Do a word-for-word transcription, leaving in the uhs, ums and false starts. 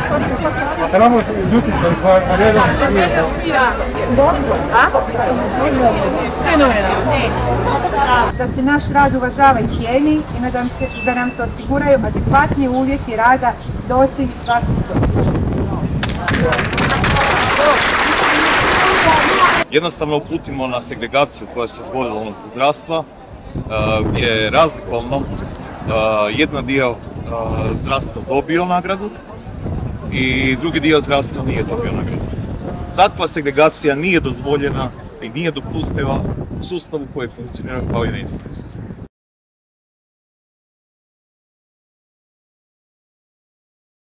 Eravamo ljuti koji smo redom svijetom. Da se naš rad uvažava i cijeni i da nam se osiguraju adekvatni uvjeti rada doseg svakog čovjeka. Jednostavno uputimo na segregaciju koja se dogodila unutar zdravstva, gdje je razlikovno jedan dio zdravstva dobio nagradu i drugi dio zdravstva nije dobio nagradu. Takva segregacija nije dozvoljena i nije dopustiva u sustavu koji funkcionira kao jedinstveni sustav.